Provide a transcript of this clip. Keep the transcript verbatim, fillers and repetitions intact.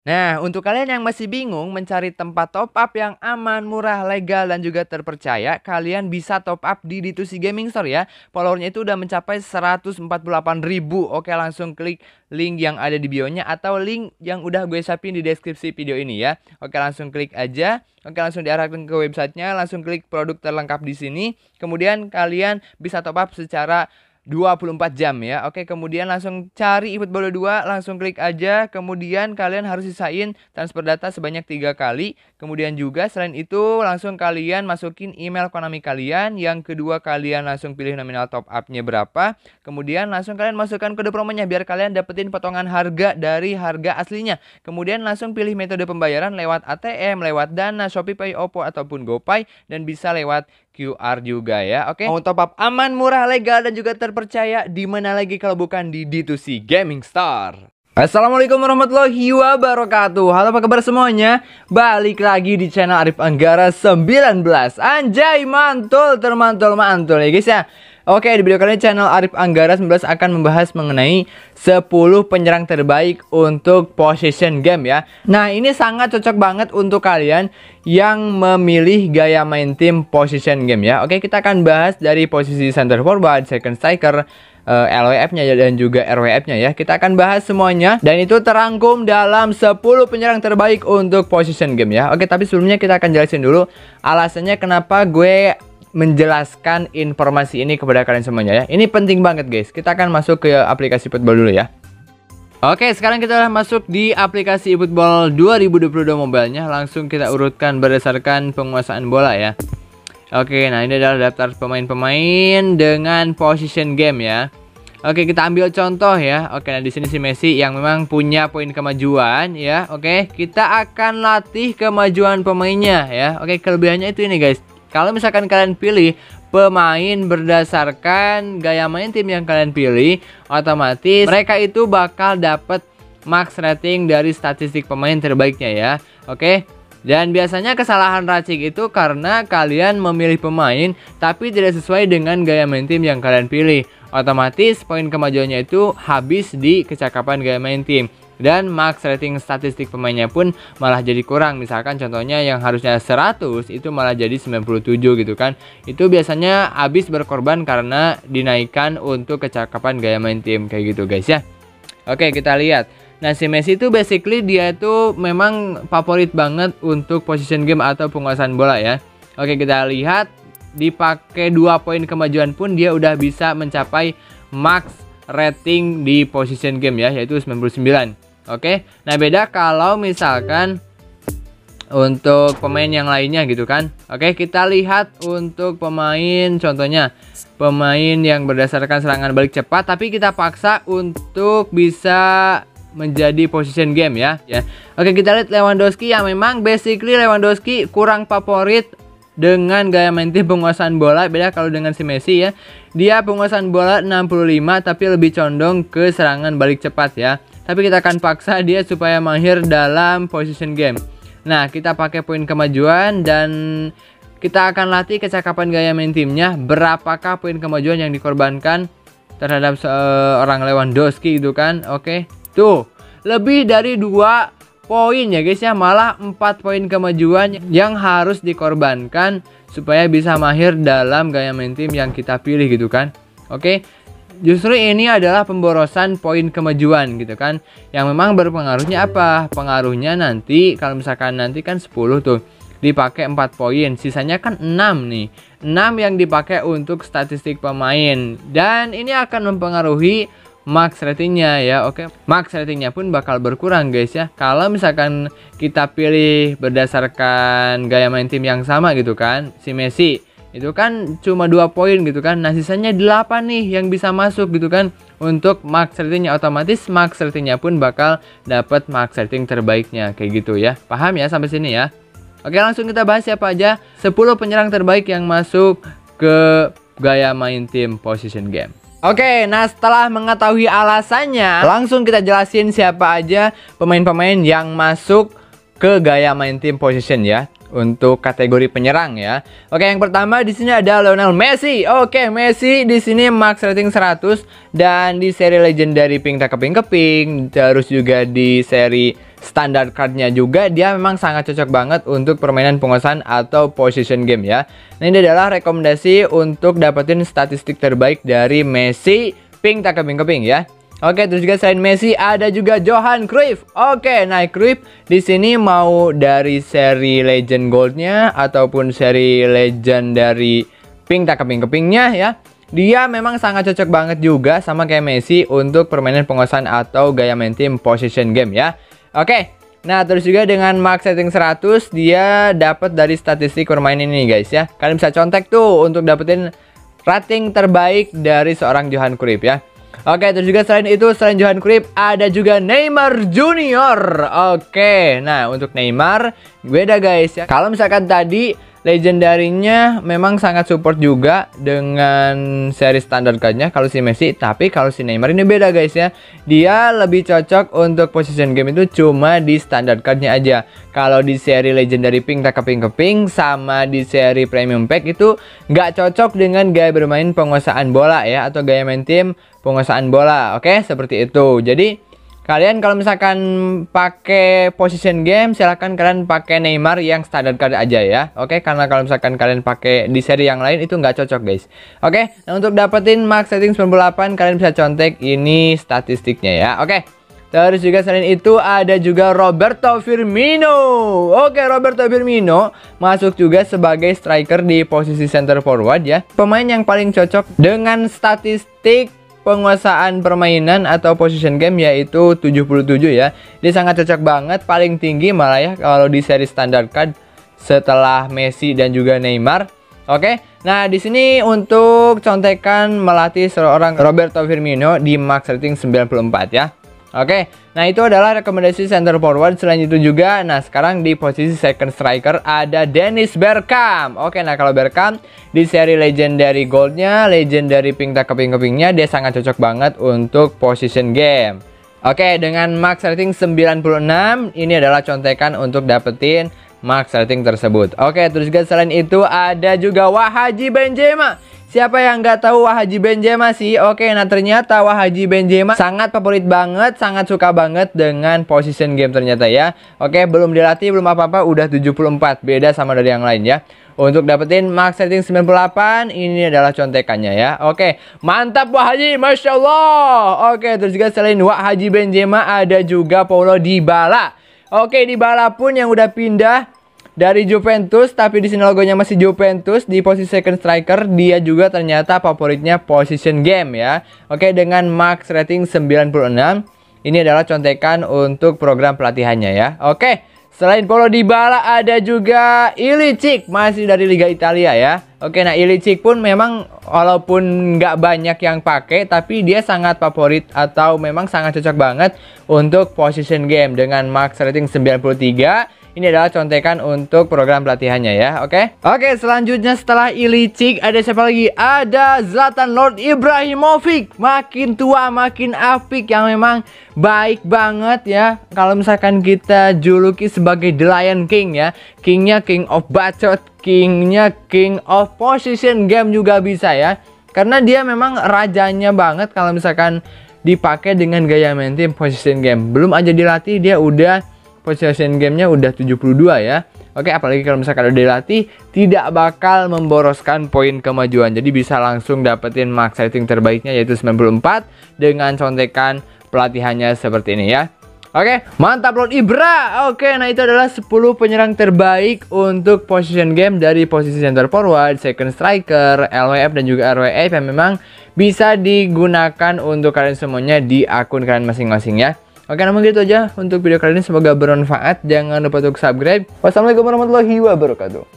Nah, untuk kalian yang masih bingung mencari tempat top up yang aman, murah, legal, dan juga terpercaya, kalian bisa top up di D dua C Gaming Store ya. Followernya itu udah mencapai seratus empat puluh delapan ribu. Oke, langsung klik link yang ada di bio-nya atau link yang udah gue siapin di deskripsi video ini ya. Oke, langsung klik aja. Oke, langsung diarahkan ke websitenya, langsung klik produk terlengkap di sini. Kemudian kalian bisa top up secara dua puluh empat jam ya. Oke, kemudian langsung cari eFootball dua, langsung klik aja. Kemudian kalian harus sisain transfer data sebanyak tiga kali. Kemudian juga selain itu langsung kalian masukin email Konami kalian. Yang kedua kalian langsung pilih nominal top up-nya berapa. Kemudian langsung kalian masukkan kode promonya biar kalian dapetin potongan harga dari harga aslinya. Kemudian langsung pilih metode pembayaran lewat A T M, lewat Dana, ShopeePay, Oppo ataupun GoPay, dan bisa lewat Q R juga ya. Oke, mau top up aman, murah, legal, dan juga terpercaya di mana lagi kalau bukan di D dua C Gaming Store. Assalamualaikum warahmatullahi wabarakatuh. Halo, apa kabar semuanya? Balik lagi di channel Arif Anggara sembilan belas. Anjay, mantul, termantul, mantul ya guys ya. Oke, di video kali ini channel Arif Anggara sembilan belas akan membahas mengenai sepuluh penyerang terbaik untuk position game ya. Nah, ini sangat cocok banget untuk kalian yang memilih gaya main tim position game ya. Oke, kita akan bahas dari posisi center forward, second striker, uh, L W F-nya dan juga R W F-nya ya. Kita akan bahas semuanya dan itu terangkum dalam sepuluh penyerang terbaik untuk position game ya. Oke, tapi sebelumnya kita akan jelasin dulu alasannya kenapa gue menjelaskan informasi ini kepada kalian semuanya ya. Ini penting banget guys. Kita akan masuk ke aplikasi football dulu ya. Oke, sekarang kita udah masuk di aplikasi eFootball dua ribu dua puluh dua mobile-nya. Langsung kita urutkan berdasarkan penguasaan bola ya. Oke, nah ini adalah daftar pemain-pemain dengan position game ya. Oke, kita ambil contoh ya. Oke, nah di sini si Messi yang memang punya poin kemajuan ya. Oke, kita akan latih kemajuan pemainnya ya. Oke, kelebihannya itu ini guys. Kalau misalkan kalian pilih pemain berdasarkan gaya main tim yang kalian pilih, otomatis mereka itu bakal dapat max rating dari statistik pemain terbaiknya ya. Oke. Dan biasanya kesalahan racik itu karena kalian memilih pemain tapi tidak sesuai dengan gaya main tim yang kalian pilih. Otomatis poin kemajuannya itu habis di kecakapan gaya main tim. Dan max rating statistik pemainnya pun malah jadi kurang. Misalkan contohnya yang harusnya seratus itu malah jadi sembilan puluh tujuh gitu kan. Itu biasanya habis berkorban karena dinaikkan untuk kecakapan gaya main tim kayak gitu guys ya. Oke, kita lihat. Nah, si Messi itu basically dia itu memang favorit banget untuk position game atau penguasaan bola ya. Oke, kita lihat dipakai dua poin kemajuan pun dia udah bisa mencapai max rating di position game ya, yaitu sembilan puluh sembilan. Oke, nah beda kalau misalkan untuk pemain yang lainnya gitu kan. Oke, kita lihat untuk pemain contohnya pemain yang berdasarkan serangan balik cepat tapi kita paksa untuk bisa menjadi position game ya. Ya. Oke, kita lihat Lewandowski yang memang basically Lewandowski kurang favorit dengan gaya main tim penguasaan bola. Beda kalau dengan si Messi ya. Dia penguasaan bola enam puluh lima tapi lebih condong ke serangan balik cepat ya. Tapi kita akan paksa dia supaya mahir dalam position game. Nah, kita pakai poin kemajuan dan kita akan latih kecakapan gaya main timnya. Berapakah poin kemajuan yang dikorbankan terhadap seorang Lewandowski gitu kan. Oke. Tuh, lebih dari dua poin ya guys ya, malah empat poin kemajuan yang harus dikorbankan supaya bisa mahir dalam gaya main tim yang kita pilih gitu kan. Oke, justru ini adalah pemborosan poin kemajuan gitu kan, yang memang berpengaruhnya apa? Pengaruhnya nanti kalau misalkan nanti kan sepuluh tuh dipakai empat poin, sisanya kan enam nih, enam yang dipakai untuk statistik pemain, dan ini akan mempengaruhi max ratingnya ya. Oke, max ratingnya pun bakal berkurang guys ya. Kalau misalkan kita pilih berdasarkan gaya main tim yang sama gitu kan, si Messi itu kan cuma dua poin gitu kan. Nah, sisanya delapan nih yang bisa masuk gitu kan untuk max ratingnya. Otomatis max ratingnya pun bakal dapat max rating terbaiknya kayak gitu ya. Paham ya sampai sini ya? Oke, langsung kita bahas siapa aja sepuluh penyerang terbaik yang masuk ke gaya main tim position game. Oke, nah setelah mengetahui alasannya, langsung kita jelasin siapa aja pemain-pemain yang masuk ke gaya main tim position ya, untuk kategori penyerang ya. Oke, yang pertama di sini ada Lionel Messi. Oke, Messi di sini max rating seratus dan di seri legendary ping tak keping-keping, terus juga di seri standard cardnya juga, dia memang sangat cocok banget untuk permainan penguasaan atau position game ya. Nah, ini adalah rekomendasi untuk dapetin statistik terbaik dari Messi, ping tak keping-keping ya. Oke, terus juga selain Messi ada juga Johan Cruyff. Oke, nah Cruyff di sini mau dari seri Legend Goldnya ataupun seri Legend dari ping tak keping-kepingnya ya. Dia memang sangat cocok banget juga sama kayak Messi untuk permainan penguasaan atau gaya main tim position game ya. Oke, nah terus juga dengan max setting seratus dia dapat dari statistik permainan ini guys ya. Kalian bisa contek tuh untuk dapetin rating terbaik dari seorang Johan Cruyff ya. Oke, terus juga selain itu, selain Johan Cruyff ada juga Neymar Junior. Oke, nah untuk Neymar beda guys ya. Kalau misalkan tadi legendarinya memang sangat support juga dengan seri standar cardnya kalau si Messi, tapi kalau si Neymar ini beda guys ya. Dia lebih cocok untuk position game itu cuma di standard cardnya aja. Kalau di seri legendary ping tak keping-keping sama di seri premium pack itu nggak cocok dengan gaya bermain penguasaan bola ya, atau gaya main tim penguasaan bola. Oke, seperti itu. Jadi kalian kalau misalkan pakai position game, silahkan kalian pakai Neymar yang standard card aja ya. Oke, karena kalau misalkan kalian pakai di seri yang lain itu nggak cocok guys. Oke, nah untuk dapetin max setting sembilan puluh delapan kalian bisa contek ini statistiknya ya. Oke, terus juga selain itu ada juga Roberto Firmino. Oke, Roberto Firmino masuk juga sebagai striker di posisi center forward ya. Pemain yang paling cocok dengan statistik penguasaan permainan atau position game yaitu tujuh puluh tujuh ya. Dia sangat cocok banget, paling tinggi malah ya kalau di seri standard card setelah Messi dan juga Neymar. Oke. Nah, di sini untuk contekan melatih seorang Roberto Firmino di max rating sembilan puluh empat ya. Oke, nah itu adalah rekomendasi center forward. Selain itu juga, nah sekarang di posisi second striker ada Dennis Bergkamp. Oke, nah kalau Bergkamp di seri legendary goldnya, legendary ping tak keping-kepingnya, dia sangat cocok banget untuk position game. Oke, dengan max rating sembilan puluh enam, ini adalah contekan untuk dapetin max rating tersebut. Oke, terus juga selain itu ada juga Wahaji Benzema. Siapa yang nggak tahu Wahaji Benzema sih? Oke, nah ternyata Wahaji Benzema sangat favorit banget, sangat suka banget dengan position game ternyata ya. Oke, belum dilatih, belum apa-apa, udah tujuh puluh empat. Beda sama dari yang lain ya. Untuk dapetin max setting sembilan puluh delapan, ini adalah contekannya ya. Oke, mantap Wahaji, Masya Allah. Oke, terus juga selain Wahaji Benzema ada juga Paulo Dybala. Oke, Dybala pun yang udah pindah dari Juventus, tapi di sini logonya masih Juventus di posisi second striker. Dia juga ternyata favoritnya position game ya. Oke, dengan max rating sembilan puluh enam, ini adalah contekan untuk program pelatihannya ya. Oke, selain Paulo Dybala ada juga Ilicic, masih dari Liga Italia ya. Oke, nah Ilicic pun memang walaupun nggak banyak yang pakai, tapi dia sangat favorit atau memang sangat cocok banget untuk position game dengan max rating sembilan puluh tiga. Ini adalah contekan untuk program pelatihannya ya, oke? Oke, selanjutnya setelah Ilicic ada siapa lagi? Ada Zlatan Lord Ibrahimovic. Makin tua makin apik, yang memang baik banget ya. Kalau misalkan kita juluki sebagai The Lion King ya. Kingnya King of Bacot, Kingnya King of Position Game juga bisa ya. Karena dia memang rajanya banget kalau misalkan dipakai dengan gaya main tim position game. Belum aja dilatih dia udah position gamenya udah tujuh puluh dua ya. Oke, apalagi kalau misalkan udah dilatih, tidak bakal memboroskan poin kemajuan. Jadi bisa langsung dapetin max rating terbaiknya yaitu sembilan puluh empat dengan contekan pelatihannya seperti ini ya. Oke, mantap Lord Ibra. Oke, nah itu adalah sepuluh penyerang terbaik untuk position game dari posisi center forward, second striker, L W F dan juga R W F yang memang bisa digunakan untuk kalian semuanya di akun kalian masing-masing ya. Oke, namun gitu aja untuk video kali ini, semoga bermanfaat. Jangan lupa untuk subscribe. Wassalamualaikum warahmatullahi wabarakatuh.